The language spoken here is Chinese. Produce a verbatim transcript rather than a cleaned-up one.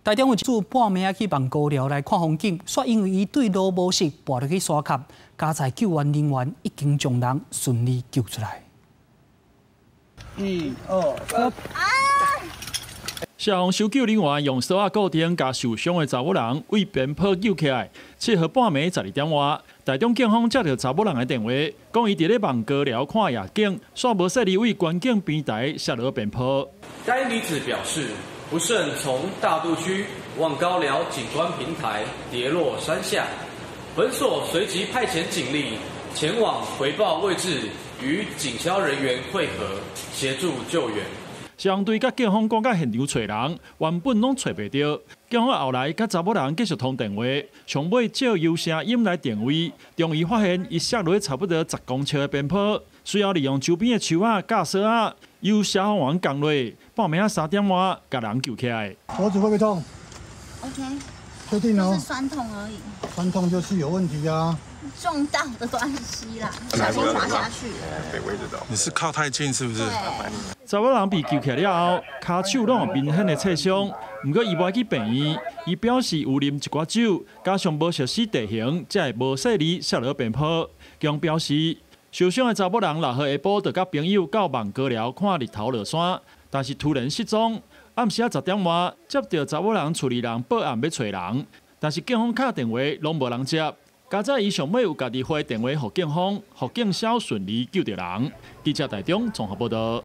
台中有一组半暝去望高寮来看风景，却因为伊对路无熟，跋落去山脚。加在救援人员已经将人顺利救出来。 一、二、三。 消防搜救人员用绳仔固定，将受伤的查某人为边坡救起来。七号半暝十二点外，台中警方接到查某人的电话，讲伊伫咧望高寮看夜景，煞无说离位关景平台下落边坡。 该女子表示，不慎从大肚区望高寮景观平台跌落山下，本所随即派遣警力前往回报位置，与警消人员会合，协助救援。 相对甲警方赶到现场找人，原本拢找袂到。警方后来甲查某人继续通电话，上尾借有声音来定位，终于发现伊摔落差不多十公尺的边坡，随后利用周边的树仔、架绳仔，由消防员降落，半暝三点外，甲人救起来。 脖子会不会痛 ？OK， 确定哦。 就是酸痛而已。 酸痛就是有问题啊。 撞到的关系啦，不小心滑下去了。 被围着到。你是靠太近是不是？ 查某人被救起来了后，骹手拢有明显的刺伤，不过伊无去病院。伊表示有啉一寡酒，加上无熟悉地形，才会无细力摔落边坡。警方表示，受伤的查某人六号下晡就甲朋友到望高寮看日头落山，但是突然失踪。暗时啊十点外，接到查某人厝里人报案要找人，但是警方敲电话拢无人接。加在伊上尾有家己回电话给警方，互警消顺利救到人。记者台中综合报道。